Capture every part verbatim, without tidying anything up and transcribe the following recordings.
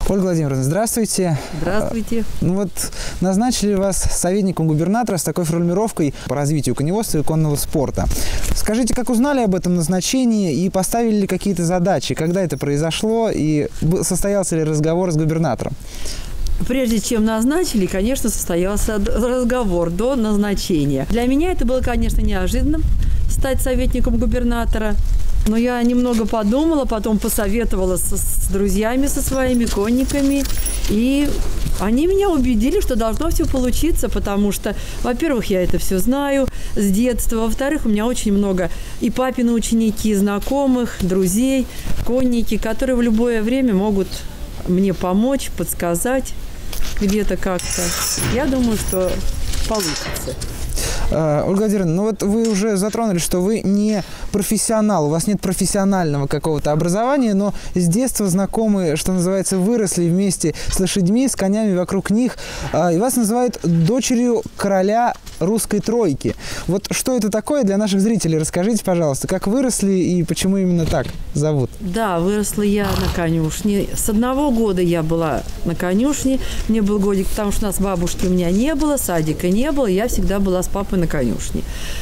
Ольга Владимировна, здравствуйте. Здравствуйте. Ну вот назначили вас советником губернатора с такой формулировкой по развитию коневодства и конного спорта. Скажите, как узнали об этом назначении и поставили ли какие-то задачи? Когда это произошло и состоялся ли разговор с губернатором? Прежде чем назначили, конечно, состоялся разговор до назначения. Для меня это было, конечно, неожиданным стать советником губернатора. Но я немного подумала, потом посоветовала с, с друзьями, со своими конниками. И они меня убедили, что должно все получиться, потому что, во-первых, я это все знаю с детства. Во-вторых, у меня очень много и папины ученики, знакомых, друзей, конники, которые в любое время могут мне помочь, подсказать где-то как-то. Я думаю, что получится. Ольга Владимировна, ну вот вы уже затронули, что вы не профессионал, у вас нет профессионального какого-то образования, но с детства знакомы, что называется, выросли вместе с лошадьми, с конями вокруг них, и вас называют дочерью короля русской тройки. Вот что это такое для наших зрителей? Расскажите, пожалуйста, как выросли и почему именно так зовут? Да, выросла я на конюшне. С одного года я была на конюшне. Мне был годик, потому что у нас бабушки у меня не было, садика не было. Я всегда была с папой на конюшне.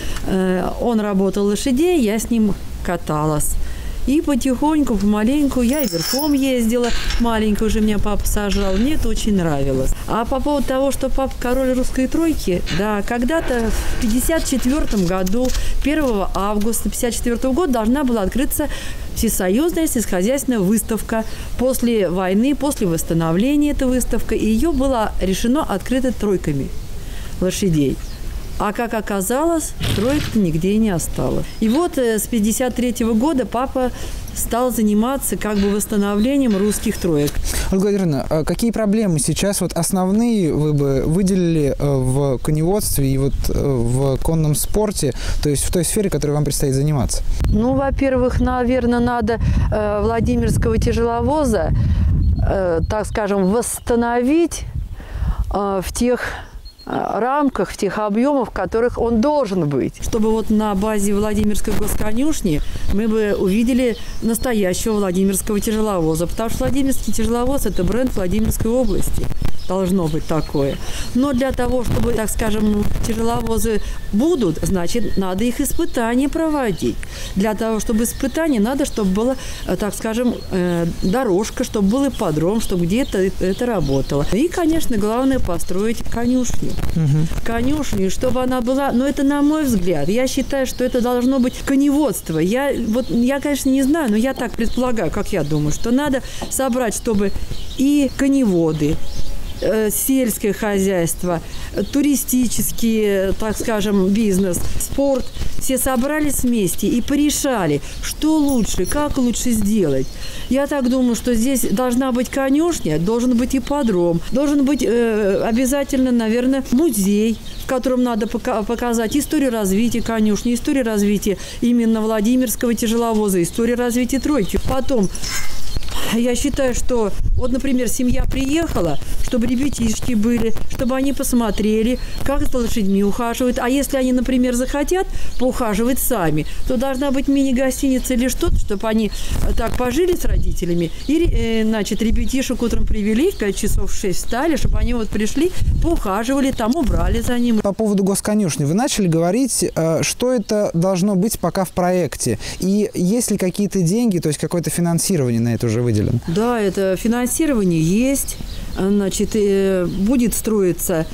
Он работал лошадей, я с ним каталась. И потихоньку, помаленьку я и верхом ездила. Маленько уже меня папа сажал. Мне это очень нравилось. А по поводу того, что папа король русской тройки, да, когда-то в пятьдесят четвёртом году, первого августа пятьдесят четвёртого года должна была открыться всесоюзная сельскохозяйственная выставка. После войны, после восстановления эта выставка, и ее было решено открыта тройками лошадей. А как оказалось, троек-то нигде не осталось. И вот с пятьдесят третьего года папа стал заниматься как бы восстановлением русских троек. Ольга Владимировна, какие проблемы сейчас вот основные вы бы выделили в коневодстве и вот в конном спорте, то есть в той сфере, которой вам предстоит заниматься? Ну, во-первых, наверное, надо э, Владимирского тяжеловоза, э, так скажем, восстановить э, в тех рамках, в тех объемах, в которых он должен быть. Чтобы вот на базе Владимирской госконюшни мы бы увидели настоящего Владимирского тяжеловоза. Потому что Владимирский тяжеловоз – это бренд Владимирской области. Должно быть такое. Но для того, чтобы, так скажем, тяжеловозы будут, значит, надо их испытания проводить. Для того, чтобы испытания, надо, чтобы была, так скажем, дорожка, чтобы был ипподром, чтобы где-то это работало. И, конечно, главное – построить конюшню. Угу. Конюшню, чтобы она была, но это на мой взгляд, я считаю, что это должно быть коневодство. Я, вот, я, конечно, не знаю, но я так предполагаю, как я думаю, что надо собрать, чтобы и коневоды, сельское хозяйство, туристический, так скажем, бизнес, спорт, все собрались вместе и порешали, что лучше, как лучше сделать. Я так думаю, что здесь должна быть конюшня, должен быть ипподром, должен быть э, обязательно, наверное, музей, в котором надо пока показать историю развития конюшни, историю развития именно Владимирского тяжеловоза, историю развития тройки. Потом я считаю, что, вот, например, семья приехала, чтобы ребятишки были, чтобы они посмотрели, как за лошадьми ухаживают. А если они, например, захотят поухаживать сами, то должна быть мини-гостиница или что-то, чтобы они так пожили с родителями. И, э, значит, ребятишек утром привели, в пять часов в шесть встали, чтобы они вот пришли, поухаживали, там убрали за ним. По поводу госконюшни вы начали говорить, что это должно быть пока в проекте. И есть ли какие-то деньги, то есть какое-то финансирование на это уже выделено? Да, это финансирование есть. Значит, будет строиться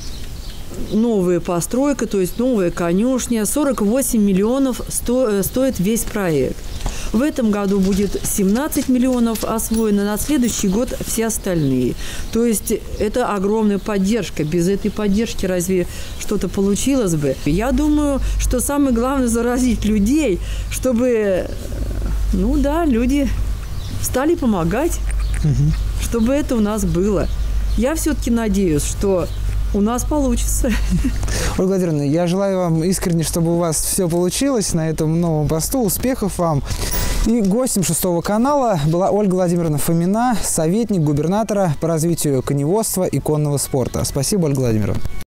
новая постройка, то есть новая конюшня. сорок восемь миллионов сто, стоит весь проект. В этом году будет семнадцать миллионов освоено, на следующий год все остальные. То есть это огромная поддержка. Без этой поддержки разве что-то получилось бы? Я думаю, что самое главное заразить людей, чтобы, ну да, люди стали помогать, угу. чтобы это у нас было. Я все-таки надеюсь, что у нас получится. Ольга Владимировна, я желаю вам искренне, чтобы у вас все получилось на этом новом посту. Успехов вам. И гостем шестого канала была Ольга Владимировна Фомина, советник губернатора по развитию коневодства и конного спорта. Спасибо, Ольга Владимировна.